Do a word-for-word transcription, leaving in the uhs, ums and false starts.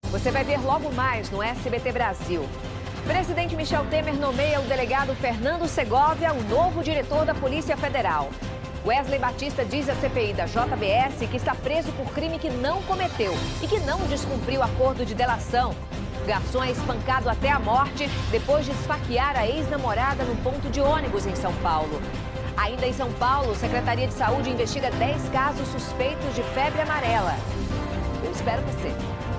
Você vai ver logo mais no S B T Brasil. Presidente Michel Temer nomeia o delegado Fernando Segovia o novo diretor da Polícia Federal. Wesley Batista diz à C P I da J B S que está preso por crime que não cometeu e que não descumpriu acordo de delação. O garçom é espancado até a morte depois de esfaquear a ex-namorada no ponto de ônibus em São Paulo. Ainda em São Paulo, Secretaria de Saúde investiga dez casos suspeitos de febre amarela. Eu espero você.